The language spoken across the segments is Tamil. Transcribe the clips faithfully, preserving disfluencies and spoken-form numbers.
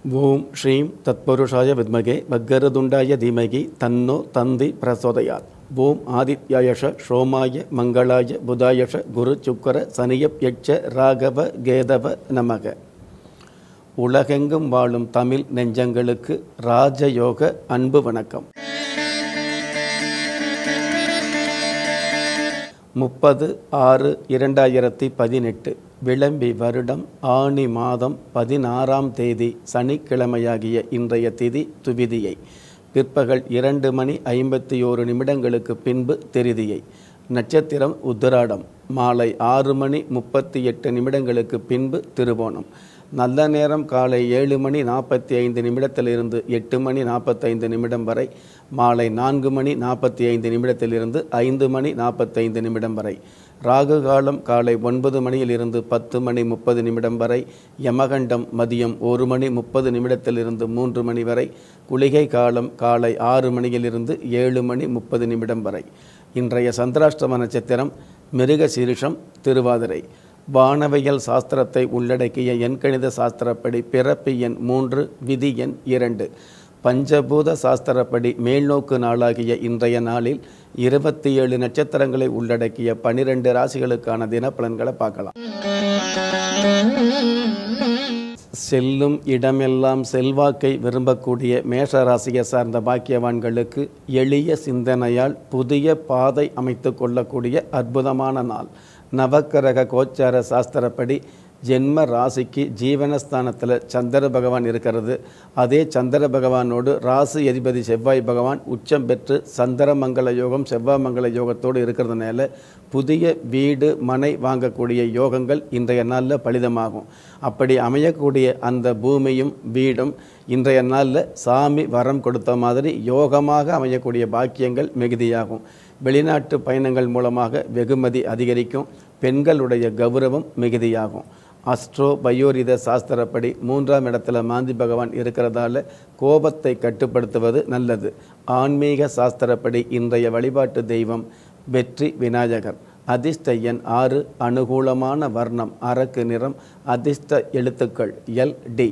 ஓம் ஸ்ரீம் தத்புருஷாய வித்மகே வக்கரதுண்டாய தீமகி தன்னோ தந்தி பிரசோதயாத். ஓம் ஆதித்யாயஷ சோமாய மங்களாய புதாயஷ குரு சுக்கர சனியப் யட்ச ராகவ கேதவ நமக. உலகெங்கும் வாழும் தமிழ் நெஞ்சங்களுக்கு ராஜயோக அன்பு வணக்கம். முப்பது ஆறு இரண்டாயிரத்தி பதினெட்டு விளம்பி வருடம் ஆனி மாதம் பதினாறாம் தேதி சனிக்கிழமையாகிய இன்றைய திதி துவிதியை பிற்பகல் இரண்டு மணி ஐம்பத்தி ஓரு நிமிடங்களுக்கு பின்பு திருதியை. நட்சத்திரம் உத்திராடம். மாலை ஆறு மணி முப்பத்தி எட்டு நிமிடங்களுக்கு பின்பு திருவோணம். நல்ல நேரம் காலை ஏழு மணி நாற்பத்தி ஐந்து நிமிடத்திலிருந்து எட்டு மணி நாற்பத்தைந்து நிமிடம் வரை. மாலை நான்கு மணி நாற்பத்தி ஐந்து நிமிடத்திலிருந்து ஐந்து மணி நாற்பத்தைந்து நிமிடம் வரை. ராகு காலம் காலை ஒன்பது மணியிலிருந்து பத்து மணி முப்பது நிமிடம் வரை. யமகண்டம் மதியம் ஒரு மணி முப்பது நிமிடத்திலிருந்து மூன்று மணி வரை. குளிகை காலம் காலை ஆறு மணியிலிருந்து ஏழு மணி முப்பது நிமிடம் வரை. இன்றைய சந்திராஷ்டம நட்சத்திரம் மிருகசீரிஷம் திருவாதிரை. வானவியல் சாஸ்திரத்தை உள்ளடக்கிய எண்கணித சாஸ்திரப்படி பிறப்பு எண் மூன்று, விதி எண் இரண்டு. பஞ்சபூத சாஸ்திரப்படி மேல்நோக்கு நாளாகிய இன்றைய நாளில் இருபத்தி ஏழு நட்சத்திரங்களை உள்ளடக்கிய பனிரெண்டு ராசிகளுக்கான தினப்பலன்களை பார்க்கலாம். செல்லும் இடமெல்லாம் செல்வாக்கை விரும்பக்கூடிய மேஷ ராசியை சார்ந்த பாக்கியவான்களுக்கு எளிய சிந்தனையால் புதிய பாதை அமைத்து கொள்ளக்கூடிய அற்புதமான நாள். நவக்கிரக கோச்சார சாஸ்திரப்படி ஜென்ம ராசிக்கு ஜீவனஸ்தானத்தில் சந்திர பகவான் இருக்கிறது. அதே சந்திர பகவானோடு ராசி அதிபதி செவ்வாய் பகவான் உச்சம் பெற்று சந்திரமங்கல யோகம் செவ்வாய் மங்கல யோகத்தோடு இருக்கிறதுனால புதிய வீடு மனை வாங்கக்கூடிய யோகங்கள் இன்றைய நாளில் பலிதமாகும். அப்படி அமையக்கூடிய அந்த பூமியும் வீடும் இன்றைய நாளில் சாமி வரம் கொடுத்த மாதிரி யோகமாக அமையக்கூடிய பாக்கியங்கள் மிகுதியாகும். வெளிநாட்டு பயணங்கள் மூலமாக வெகுமதி அதிகரிக்கும். பெண்களுடைய கௌரவம் மிகுதியாகும். அஸ்ட்ரோ பயோரித சாஸ்திரப்படி மூன்றாம் இடத்துல மாந்தி பகவான் இருக்கிறதால கோபத்தை கட்டுப்படுத்துவது நல்லது. ஆன்மீக சாஸ்திரப்படி இன்றைய வழிபாட்டு தெய்வம் வெற்றி விநாயகர். அதிர்ஷ்ட எண் ஆறு. அனுகூலமான வர்ணம் அரக்கு நிறம். அதிர்ஷ்ட எழுத்துக்கள் எல் டி.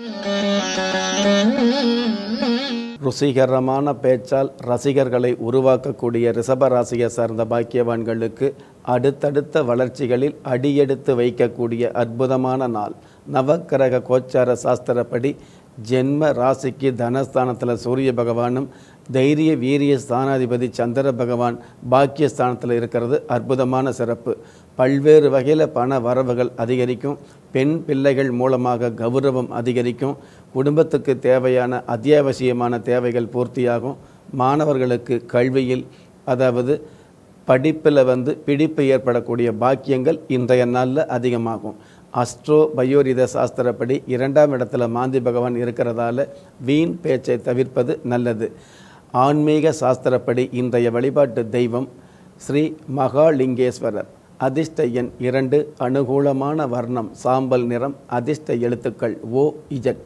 ருசிகரமான பேச்சால் ரசிகர்களை உருவாக்கக்கூடிய ரிஷபராசியை சார்ந்த பாக்கியவான்களுக்கு அடுத்தடுத்த வளர்ச்சிகளில் அடியெடுத்து வைக்கக்கூடிய அற்புதமான நாள். நவக்கிரக கோச்சார சாஸ்திரப்படி ஜென்ம ராசிக்கு தனஸ்தானத்தில் சூரிய பகவானும் தைரிய வீரிய ஸ்தானாதிபதி சந்திர பகவான் பாக்கியஸ்தானத்தில் இருக்கிறது அற்புதமான சிறப்பு. பல்வேறு வகையில் பண வரவுகள் அதிகரிக்கும். பெண் பிள்ளைகள் மூலமாக கௌரவம் அதிகரிக்கும். குடும்பத்துக்கு தேவையான அத்தியாவசியமான தேவைகள் பூர்த்தியாகும். மாணவர்களுக்கு கல்வியில் அதாவது படிப்பில் வந்து பிடிப்பு ஏற்படக்கூடிய பாக்கியங்கள் இன்றைய நாளில் அதிகமாகும். அஸ்ட்ரோ பயோரித சாஸ்திரப்படி இரண்டாம் இடத்துல மாந்தி பகவான் இருக்கிறதால வீண் பேச்சை தவிர்ப்பது நல்லது. ஆன்மீக சாஸ்திரப்படி இன்றைய வழிபாட்டு தெய்வம் ஸ்ரீ மகாலிங்கேஸ்வரர். அதிர்ஷ்ட எண் இரண்டு. அனுகூலமான வர்ணம் சாம்பல் நிறம். அதிர்ஷ்ட எழுத்துக்கள் ஓ இஜட்.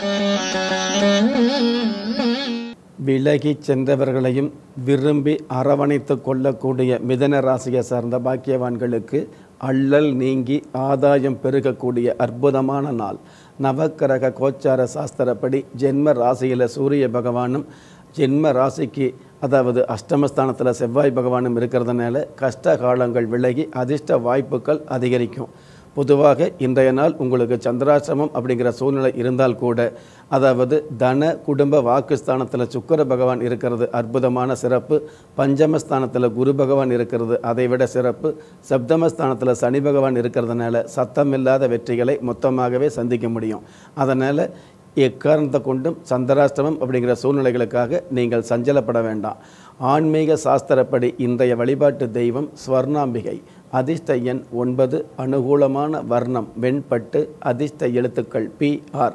விலகி சென்றவர்களையும் விரும்பி அரவணைத்து கொள்ளக்கூடிய மிதன ராசியை சார்ந்த பாக்கியவான்களுக்கு அள்ளல் நீங்கி ஆதாயம் பெருகக்கூடிய அற்புதமான நாள். நவக்கிரக கோச்சார சாஸ்திரப்படி ஜென்ம ராசியில் சூரிய பகவானும் ஜென்ம ராசிக்கு அதாவது அஷ்டமஸ்தானத்தில் செவ்வாய் பகவானும் இருக்கிறதுனால கஷ்ட காலங்கள் விலகி அதிர்ஷ்ட வாய்ப்புகள் அதிகரிக்கும். பொதுவாக இன்றைய நாள் உங்களுக்கு சந்திராசிரமம் அப்படிங்கிற சூழ்நிலை இருந்தால் கூட அதாவது தன குடும்ப வாக்குஸ்தானத்தில் சுக்கிர பகவான் இருக்கிறது அற்புதமான சிறப்பு. பஞ்சமஸ்தானத்தில் குரு பகவான் இருக்கிறது அதைவிட சிறப்பு. சப்தமஸ்தானத்தில் சனி பகவான் இருக்கிறதுனால சத்தமில்லாத வெற்றிகளை மொத்தமாகவே சந்திக்க முடியும். அதனால் எக்காரணத்தை கொண்டும் சந்திராஷ்டமம் அப்படிங்கிற சூழ்நிலைகளுக்காக நீங்கள் சஞ்சலப்பட வேண்டாம். ஆன்மீக சாஸ்திரப்படி இன்றைய வழிபாட்டு தெய்வம் ஸ்வர்ணாம்பிகை. அதிர்ஷ்ட எண் ஒன்பது. அனுகூலமான வர்ணம் வெண்பட்டு. அதிர்ஷ்ட எழுத்துக்கள் பி ஆர்.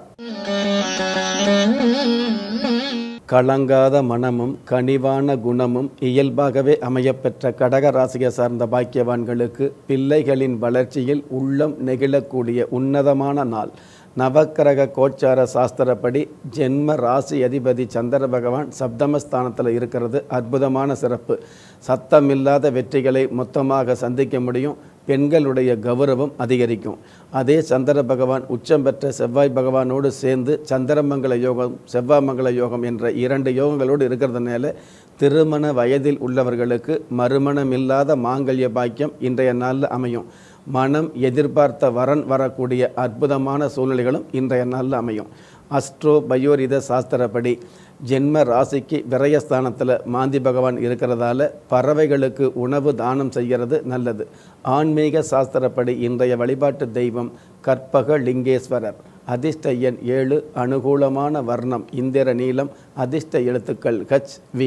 கலங்காத மனமும் கனிவான குணமும் இயல்பாகவே அமையப்பெற்ற கடக ராசியை சார்ந்த பாக்கியவான்களுக்கு பிள்ளைகளின் வளர்ச்சியில் உள்ளம் நெகிழக்கூடிய உன்னதமான நாள். நவக்கிரக கோச்சார சாஸ்திரப்படி ஜென்ம ராசி அதிபதி சந்திர பகவான் சப்தமஸ்தானத்தில் இருக்கிறது அற்புதமான சிறப்பு. சத்தமில்லாத வெற்றிகளை மொத்தமாக சந்திக்க முடியும். பெண்களுடைய கௌரவம் அதிகரிக்கும். அதே சந்திர பகவான் உச்சம் பெற்ற செவ்வாய் பகவானோடு சேர்ந்து சந்திரமங்கல யோகம் செவ்வாய் மங்கல யோகம் என்ற இரண்டு யோகங்களோடு இருக்கிறதுனால திருமண வயதில் உள்ளவர்களுக்கு மறுமணமில்லாத மாங்கல்ய பாக்கியம் இன்றைய நாளில் அமையும். மனம் எதிர்பார்த்த வரன் வரக்கூடிய அற்புதமான சூழ்நிலைகளும் இன்றைய நாளில் அமையும். அஸ்ட்ரோ பயோரித சாஸ்திரப்படி ஜென்ம ராசிக்கு விரயஸ்தானத்தில் மாந்தி பகவான் இருக்கிறதால பறவைகளுக்கு உணவு தானம் செய்கிறது நல்லது. ஆன்மீக சாஸ்திரப்படி இன்றைய வழிபாட்டு தெய்வம் கற்பக லிங்கேஸ்வரர். அதிர்ஷ்ட எண் ஏழு. அனுகூலமான வர்ணம் இந்திர நீலம். அதிர்ஷ்ட எழுத்துக்கள் ஹச் வி.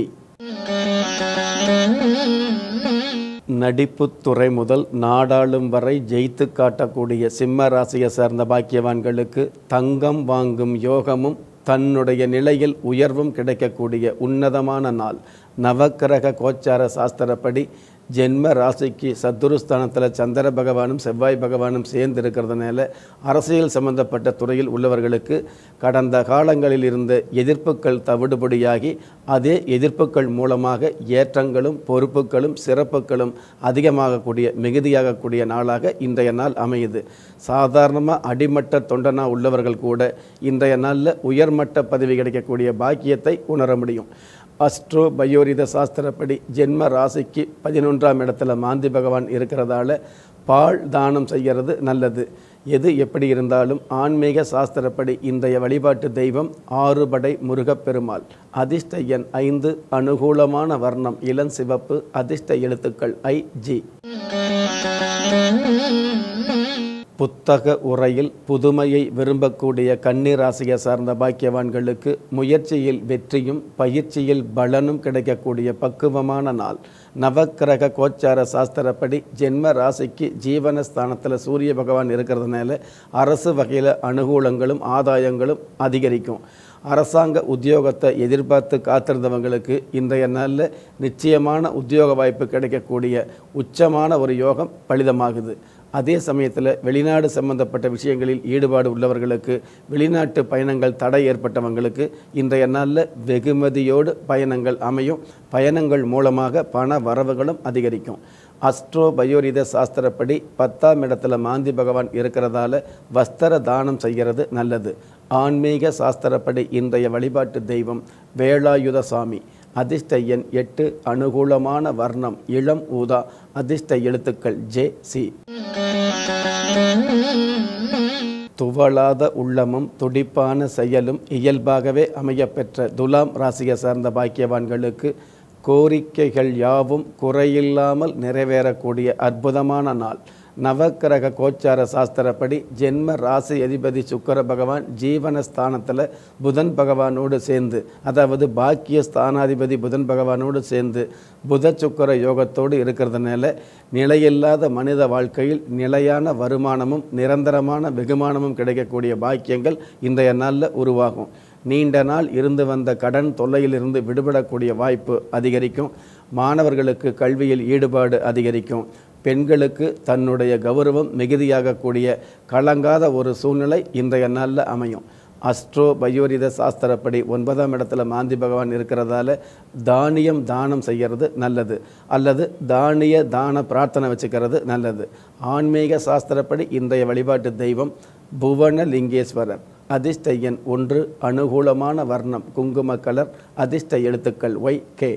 நடிப்புத்துறை முதல் நாடாளும் வரை ஜெயித்து காட்டக்கூடிய சிம்ம ராசியை சார்ந்த பாக்கியவான்களுக்கு தங்கம் வாங்கும் யோகமும் தன்னுடைய நிலையில் உயர்வும் கிடைக்கக்கூடிய உன்னதமான நாள். நவக்கிரக கோச்சார சாஸ்திரப்படி ஜென்ம ராசிக்கு சத்துருஸ்தானத்தில் சந்திர பகவானும் செவ்வாய் பகவானும் சேர்ந்து இருக்கிறதுனால அரசியல் சம்பந்தப்பட்ட துறையில் உள்ளவர்களுக்கு கடந்த காலங்களில் இருந்த எதிர்ப்புகள் தவிடுபடியாகி அதே எதிர்ப்புகள் மூலமாக ஏற்றங்களும் பொறுப்புகளும் சிறப்புகளும் அதிகமாகக்கூடிய மிகுதியாகக்கூடிய நாளாக இன்றைய நாள் அமையுது. சாதாரணமாக அடிமட்ட தொண்டனா உள்ளவர்கள் கூட இன்றைய நாளில் உயர்மட்ட பதவி கிடைக்கக்கூடிய பாக்கியத்தை உணர முடியும். அஸ்ட்ரோ பயோரித சாஸ்திரப்படி ஜென்ம ராசிக்கு பதினொன்றாம் இடத்துல மாந்தி பகவான் இருக்கிறதால பால் தானம் செய்கிறது நல்லது. எது எப்படி இருந்தாலும் ஆன்மீக சாஸ்திரப்படி இன்றைய வழிபாட்டு தெய்வம் ஆறுபடை முருகப்பெருமாள். அதிர்ஷ்ட எண் ஐந்து. அனுகூலமான வர்ணம் இளம் சிவப்பு. அதிர்ஷ்ட எழுத்துக்கள் ஐ ஜி. புத்தக உரையில் புதுமையை விரும்பக்கூடிய கன்னி ராசியை சார்ந்த பாக்கியவான்களுக்கு முயற்சியில் வெற்றியும் பயிற்சியில் பலனும் கிடைக்கக்கூடிய பக்குவமான நாள். நவக்கிரக கோச்சார சாஸ்திரப்படி ஜென்ம ராசிக்கு ஜீவனஸ்தானத்தில் சூரிய பகவான் இருக்கிறதுனால அரசு வகையில் அனுகூலங்களும் ஆதாயங்களும் அதிகரிக்கும். அரசாங்க உத்தியோகத்தை எதிர்பார்த்து காத்திருந்தவங்களுக்கு இன்றைய நாளில் நிச்சயமான உத்தியோக வாய்ப்பு கிடைக்கக்கூடிய உச்சமான ஒரு யோகம் பலிதமாகுது. அதே சமயத்தில் வெளிநாடு சம்பந்தப்பட்ட விஷயங்களில் ஈடுபாடு உள்ளவர்களுக்கு வெளிநாட்டு பயணங்கள் தடை ஏற்பட்டவங்களுக்கு இன்றைய நாளில் வெகுமதியோடு பயணங்கள் அமையும். பயணங்கள் மூலமாக பண வரவுகளும் அதிகரிக்கும். அஸ்ட்ரோ பயோரித சாஸ்திரப்படி பத்தாம் இடத்துல மாந்தி பகவான் இருக்கிறதால வஸ்திர தானம் செய்கிறது நல்லது. ஆன்மீக சாஸ்திரப்படி இன்றைய வழிபாட்டு தெய்வம் வேலாயுத சாமி. அதிர்ஷ்ட எண் எட்டு. அனுகூலமான வர்ணம் இளம் ஊதா. அதிர்ஷ்ட எழுத்துக்கள் ஜே சி. துவளாத உள்ளமும் துடிப்பான செயலும் இயல்பாகவே அமையப்பெற்ற துலாம் ராசியை சார்ந்த பாக்கியவான்களுக்கு கோரிக்கைகள் யாவும் குறையில்லாமல் நிறைவேறக்கூடிய அற்புதமான நாள். நவக்கிரக கோச்சார சாஸ்திரப்படி ஜென்ம ராசி அதிபதி சுக்கிர பகவான் ஜீவனஸ்தானத்தில் புதன் பகவானோடு சேர்ந்து, அதாவது பாக்கிய ஸ்தானாதிபதி புதன் பகவானோடு சேர்ந்து புத சுக்கிர யோகத்தோடு இருக்கிறதுனால நிலையில்லாத மனித வாழ்க்கையில் நிலையான வருமானமும் நிரந்தரமான வெகுமானமும் கிடைக்கக்கூடிய பாக்கியங்கள் இன்றைய நாளில் உருவாகும். நீண்ட நாள் இருந்து வந்த கடன் தொல்லையிலிருந்து விடுபடக்கூடிய வாய்ப்பு அதிகரிக்கும். மாணவர்களுக்கு கல்வியில் ஈடுபாடு அதிகரிக்கும். பெண்களுக்கு தன்னுடைய கௌரவம் மிகுதியாகக்கூடிய கலங்காத ஒரு சூழ்நிலை இன்றைய நாளில் அமையும். அஸ்ட்ரோ பயோரித சாஸ்திரப்படி ஒன்பதாம் இடத்துல மாந்தி பகவான் இருக்கிறதால தானியம் தானம் செய்கிறது நல்லது, அல்லது தானிய தான பிரார்த்தனை வச்சுக்கிறது நல்லது. ஆன்மீக சாஸ்திரப்படி இன்றைய வழிபாட்டு தெய்வம் புவன லிங்கேஸ்வரர். அதிர்ஷ்ட எண் ஒன்று. அனுகூலமான வர்ணம் குங்கும கலர். அதிர்ஷ்ட எழுத்துக்கள் ஒய் கே.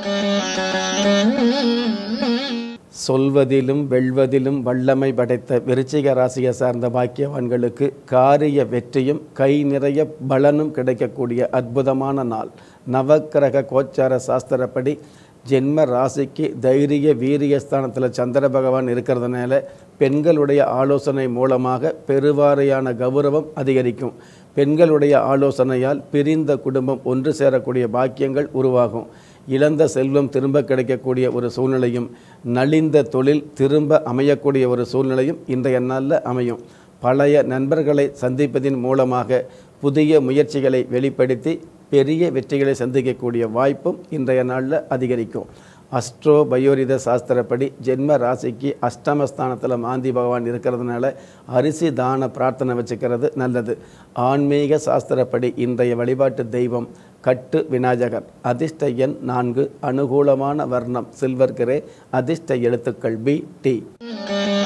சொல்வதிலும் வெல்வதிலும் வல்லமை படைத்த விருச்சிக ராசியை சார்ந்த பாக்கியவான்களுக்கு காரிய வெற்றியும் கை நிறைய பலனும் கிடைக்கக்கூடிய அற்புதமான நாள். நவக்கிரக கோச்சார சாஸ்திரப்படி ஜென்ம ராசிக்கு தைரிய வீரியஸ்தானத்தில் சந்திர பகவான் இருக்கிறதுனால பெண்களுடைய ஆலோசனை மூலமாக பெருவாரியான கௌரவம் அதிகரிக்கும். பெண்களுடைய ஆலோசனையால் பிரிந்த குடும்பம் ஒன்று சேரக்கூடிய பாக்கியங்கள் உருவாகும். இழந்த செல்வம் திரும்ப கிடைக்கக்கூடிய ஒரு சூழ்நிலையும் நலிந்த தொழில் திரும்ப அமையக்கூடிய ஒரு சூழ்நிலையும் இன்றைய நாளில் அமையும். பழைய நண்பர்களை சந்திப்பதின் மூலமாக புதிய முயற்சிகளை வெளிப்படுத்தி பெரிய வெற்றிகளை சந்திக்கக்கூடிய வாய்ப்பும் இன்றைய நாளில் அதிகரிக்கும். அஸ்ட்ரோ பயோரித சாஸ்திரப்படி ஜென்ம ராசிக்கு அஷ்டமஸ்தானத்தில் மாந்தி பகவான் இருக்கிறதுனால அரிசி தான பிரார்த்தனை வச்சுக்கிறது நல்லது. ஆன்மீக சாஸ்திரப்படி இன்றைய வழிபாட்டு தெய்வம் கட்டு விநாயகர். அதிர்ஷ்ட எண் நான்கு. அனுகூலமான வர்ணம் சில்வர் கிரே. அதிர்ஷ்ட எழுத்துக்கள் பி டி.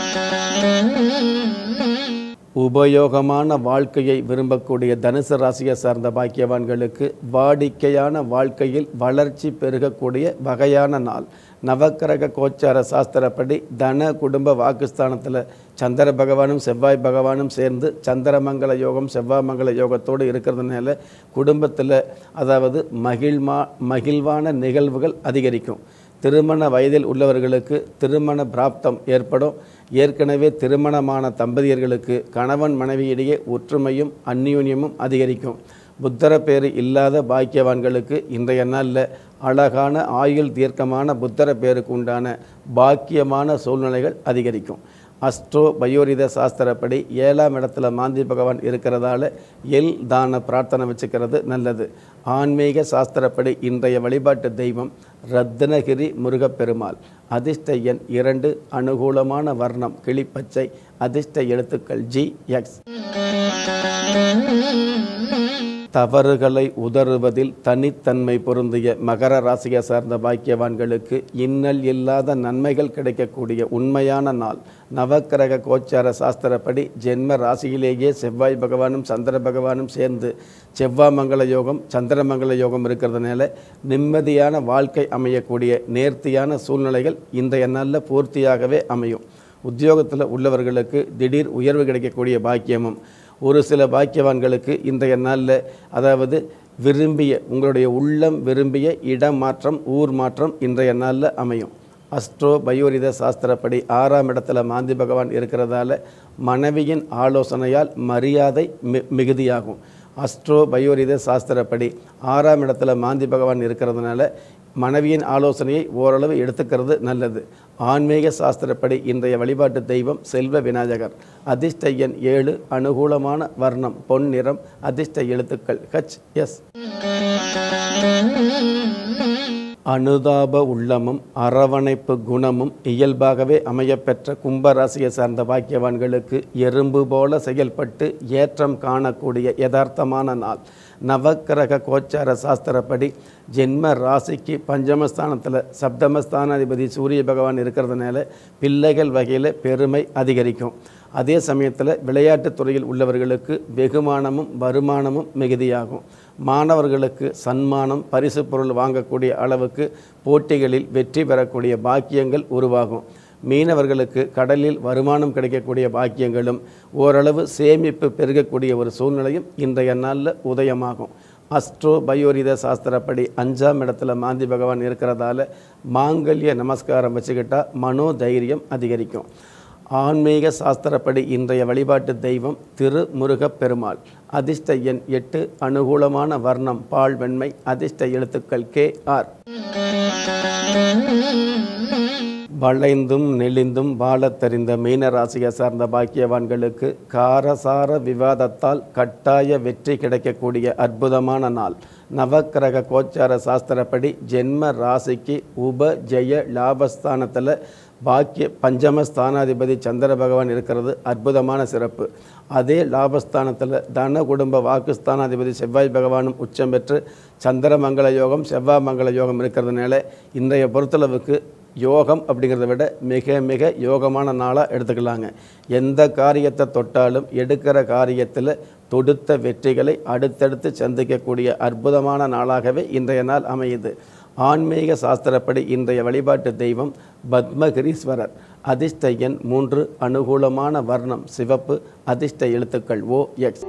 உபயோகமான வாழ்க்கையை விரும்பக்கூடிய தனுசு ராசியை சார்ந்த பாக்கியவான்களுக்கு வாடிக்கையான வாழ்க்கையில் வளர்ச்சி பெருகக்கூடிய வகையான நாள். நவக்கிரக கோச்சார சாஸ்திரப்படி தன குடும்ப வாக்குஸ்தானத்தில் சந்திர பகவானும் செவ்வாய் பகவானும் சேர்ந்து சந்திரமங்கல யோகம் செவ்வாய் மங்கல யோகத்தோடு இருக்கிறதுனால குடும்பத்தில் அதாவது மகிழ்மா மகிழ்வான நிகழ்வுகள் அதிகரிக்கும். திருமண வயதில் உள்ளவர்களுக்கு திருமண பிராப்தம் ஏற்படும். ஏற்கனவே திருமணமான தம்பதியர்களுக்கு கணவன் மனைவியிடையே ஒற்றுமையும் அந்யோன்யமும் அதிகரிக்கும். புத்தர பேறு இல்லாத பாக்கியவான்களுக்கு இன்றைய நாளில் அழகான ஆயுள் தீர்க்கமான புத்தர பேருக்கு உண்டான பாக்கியமான சூழ்நிலைகள் அதிகரிக்கும். அஸ்ட்ரோ பயோரித சாஸ்திரப்படி ஏழாம் இடத்துல மாந்தி பகவான் இருக்கிறதால எல் தான பிரார்த்தனை வச்சுக்கிறது நல்லது. ஆன்மீக சாஸ்திரப்படி இன்றைய வழிபாட்டு தெய்வம் ரத்னகிரி முருகப்பெருமாள். அதிர்ஷ்ட எண் இரண்டு. அனுகூலமான வர்ணம் கிளிப்பச்சை. அதிர்ஷ்ட எழுத்துக்கள் ஜி எக்ஸ். தவறுகளை உதறுவதில் தனித்தன்மை பொருந்திய மகர ராசியை சார்ந்த பாக்கியவான்களுக்கு இன்னல் இல்லாத நன்மைகள் கிடைக்கக்கூடிய உண்மையான நாள். நவக்கிரக கோச்சார சாஸ்திரப்படி ஜென்ம ராசியிலேயே செவ்வாய் பகவானும் சந்திர பகவானும் சேர்ந்து செவ்வாய் மங்கல யோகம் சந்திரமங்கல யோகம் இருக்கிறதுனால நிம்மதியான வாழ்க்கை அமையக்கூடிய நேர்த்தியான சூழ்நிலைகள் இன்றைய நாளில் பூர்த்தியாகவே அமையும். உத்தியோகத்தில் உள்ளவர்களுக்கு திடீர் உயர்வு கிடைக்கக்கூடிய பாக்கியமும் ஒரு சில பாக்கியவான்களுக்கு இன்றைய நாளில் அதாவது விரும்பிய உங்களுடைய உள்ளம் விரும்பிய இடம் மாற்றம் ஊர் மாற்றம் இன்றைய நாளில் அமையும். அஸ்ட்ரோ பயோரித சாஸ்திரப்படி ஆறாம் இடத்துல மாந்தி பகவான் இருக்கிறதால மனைவியின் ஆலோசனையால் மரியாதை மி மிகுதியாகும். அஸ்ட்ரோ பயோரித சாஸ்திரப்படி ஆறாம் இடத்துல மாந்தி பகவான் இருக்கிறதுனால மனைவியின் ஆலோசனையை ஓரளவு எடுத்துக்கிறது நல்லது. ஆன்மீக சாஸ்திரப்படி இன்றைய வழிபாட்டு தெய்வம் செல்வ விநாயகர். அதிர்ஷ்ட எண் ஏழு. அனுகூலமான வர்ணம் பொன் நிறம். அதிர்ஷ்ட எழுத்துக்கள் ஹச் எஸ். அனுதாப உள்ளமும் அரவணைப்பு குணமும் இயல்பாகவே அமையப்பெற்ற கும்பராசியை சார்ந்த பாக்கியவான்களுக்கு எறும்பு போல செயல்பட்டு ஏற்றம் காணக்கூடிய யதார்த்தமான நாள். நவக்கிரக கோச்சார சாஸ்திரப்படி ஜென்ம ராசிக்கு பஞ்சமஸ்தானத்தில் சப்தமஸ்தானாதிபதி சூரிய பகவான் இருக்கிறதுனால பிள்ளைகள் வகையில் பெருமை அதிகரிக்கும். அதே சமயத்தில் விளையாட்டுத் துறையில் உள்ளவர்களுக்கு வெகுமானமும் வருமானமும் மிகுதியாகும். மாணவர்களுக்கு சன்மானம் பரிசு பொருள் வாங்கக்கூடிய அளவுக்கு போட்டிகளில் வெற்றி பெறக்கூடிய பாக்கியங்கள் உருவாகும். மீனவர்களுக்கு கடலில் வருமானம் கிடைக்கக்கூடிய பாக்கியங்களும் ஓரளவு சேமிப்பு பெருகக்கூடிய ஒரு சூழ்நிலையும் இன்றைய நாளில் உதயமாகும். அஸ்ட்ரோ பயோரித சாஸ்திரப்படி அஞ்சாம் இடத்துல மாந்தி பகவான் இருக்கிறதால மாங்கல்ய நமஸ்காரம் வச்சுக்கிட்டால் மனோதைரியம் அதிகரிக்கும். ஆன்மீக சாஸ்திரப்படி இன்றைய வழிபாட்டு தெய்வம் திருமுருகப் பெருமாள். அதிர்ஷ்ட எண் எட்டு. அனுகூலமான வர்ணம் பால் வெண்மை. அதிர்ஷ்ட எழுத்துக்கள் கே ஆர். வளைந்தும் நெளிந்தும் வாழத் தெரிந்த மீனராசியை சார்ந்த பாக்கியவான்களுக்கு காரசார விவாதத்தால் கட்டாய வெற்றி கிடைக்கக்கூடிய அற்புதமான நாள். நவக்கிரக கோச்சார சாஸ்திரப்படி ஜென்ம ராசிக்கு உப ஜெய லாபஸ்தானத்தில் பாக்கிய பஞ்சமஸ்தானாதிபதி சந்திர பகவான் இருக்கிறது அற்புதமான சிறப்பு. அதே லாபஸ்தானத்தில் தன குடும்ப வாக்குஸ்தானாதிபதி செவ்வாய் பகவானும் உச்சம் பெற்று சந்திரமங்கல யோகம் செவ்வாய் மங்கல யோகம் இருக்கிறதுனால இன்றைய பொறுத்தளவுக்கு யோகம் அப்படிங்கிறத விட மிக மிக யோகமான நாளாக எடுத்துக்கலாங்க. எந்த காரியத்தை தொட்டாலும் எடுக்கிற காரியத்தில் தொடுத்த வெற்றிகளை அடுத்தடுத்து சந்திக்கக்கூடிய அற்புதமான நாளாகவே இன்றைய நாள் அமையுது. ஆன்மீக சாஸ்திரப்படி இன்றைய வழிபாட்டு தெய்வம் பத்மகிரீஸ்வரர். அதிர்ஷ்ட எண் மூன்று. அனுகூலமான வர்ணம் சிவப்பு. அதிர்ஷ்ட எழுத்துக்கள் ஓ எக்ஸ்.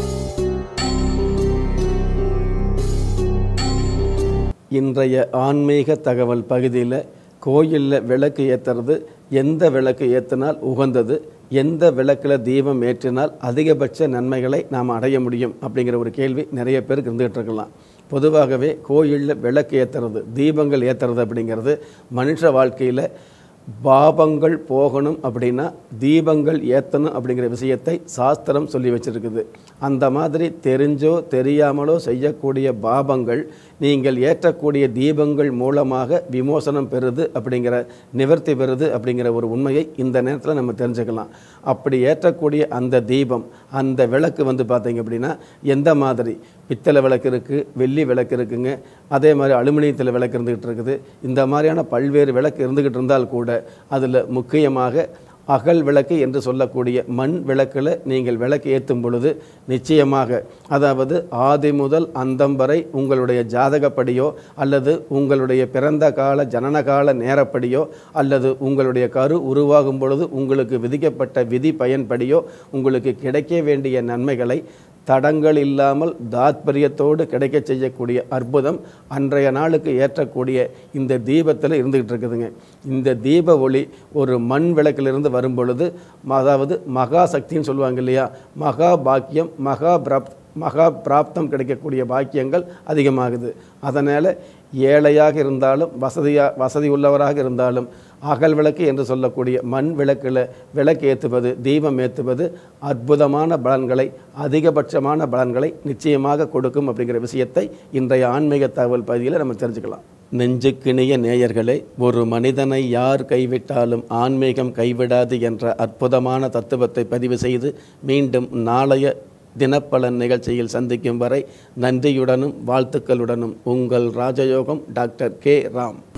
இன்றைய ஆன்மீக தகவல் பகுதியில் கோயிலில் விளக்கு ஏற்றுறது, எந்த விளக்கு ஏற்றினால் உகந்தது, எந்த விளக்கில் தீபம் ஏற்றினால் அதிகபட்ச நன்மைகளை நாம் அடைய முடியும் அப்படிங்கிற ஒரு கேள்வி நிறைய பேருக்கு இருந்துகிட்டு இருக்கலாம். பொதுவாகவே கோயிலில் விளக்கு ஏற்றுறது தீபங்கள் ஏற்றுறது அப்படிங்கிறது மனுஷ வாழ்க்கையில் பாபங்கள் போகணும் அப்படின்னா தீபங்கள் ஏற்றணும் அப்படிங்கிற விஷயத்தை சாஸ்திரம் சொல்லி வச்சுருக்குது. அந்த மாதிரி தெரிஞ்சோ தெரியாமலோ செய்யக்கூடிய பாபங்கள் நீங்கள் ஏற்றக்கூடிய தீபங்கள் மூலமாக விமோசனம் பெறுது அப்படிங்கிற நிவர்த்தி பெறுது அப்படிங்கிற ஒரு உண்மையை இந்த நேரத்தில் நம்ம தெரிஞ்சுக்கலாம். அப்படி ஏற்றக்கூடிய அந்த தீபம் அந்த விளக்கு வந்து பார்த்திங்க அப்படின்னா எந்த மாதிரி பித்தளை விளக்கு இருக்குது, வெள்ளி விளக்கு இருக்குங்க, அதே மாதிரி அலுமினியத்தில் விளக்கு இருந்துக்கிட்டு இருக்குது. இந்த மாதிரியான பல்வேறு விளக்கு இருந்துக்கிட்டு இருந்தால் கூட அதில் முக்கியமாக அகல் விளக்கு என்று சொல்லக்கூடிய மண் விளக்கில் நீங்கள் விளக்கு ஏற்றும் பொழுது நிச்சயமாக, அதாவது ஆதி முதல் அந்தம் வரை உங்களுடைய ஜாதகப்படியோ அல்லது உங்களுடைய பிறந்த கால ஜனனகால நேரப்படியோ அல்லது உங்களுடைய கரு உருவாகும் பொழுது உங்களுக்கு விதிக்கப்பட்ட விதி பயன்படியோ உங்களுக்கு கிடைக்க வேண்டிய நன்மைகளை தடங்கள் இல்லாமல் தாத்பரியத்தோடு கிடைக்க செய்யக்கூடிய அற்புதம் அன்றைய நாளுக்கு ஏற்றக்கூடிய இந்த தீபத்தில் இருந்துகிட்டு இருக்குதுங்க. இந்த தீப ஒளி ஒரு மண் விளக்கிலிருந்து வரும் பொழுது, அதாவது மகா சக்தின்னு சொல்லுவாங்க இல்லையா, மகா பாக்கியம், மகா பிராப் மகா பிராப்தம் கிடைக்கக்கூடிய பாக்கியங்கள் அதிகமாகுது. அதனால் ஏழையாக இருந்தாலும் வசதியாக வசதி உள்ளவராக இருந்தாலும் அகல் விளக்கு என்று சொல்லக்கூடிய மண் விளக்கில் விளக்கு ஏற்றுவது, தீபம் ஏற்றுவது அற்புதமான பலன்களை, அதிகபட்சமான பலன்களை நிச்சயமாக கொடுக்கும் அப்படிங்கிற விஷயத்தை இன்றைய ஆன்மீக தகவல் பகுதியில் நம்ம தெரிஞ்சுக்கலாம். நெஞ்சுக்கிணிய நேயர்களே, ஒரு மனிதனை யார் கைவிட்டாலும் ஆன்மீகம் கைவிடாது என்ற அற்புதமான தத்துவத்தை பதிவு செய்து மீண்டும் நாளைய தினப்பலன் நிகழ்ச்சியில் சந்திக்கும் வரை நன்றியுடனும் வாழ்த்துக்களுடனும் உங்கள் ராஜயோகம் டாக்டர் கே ராம்.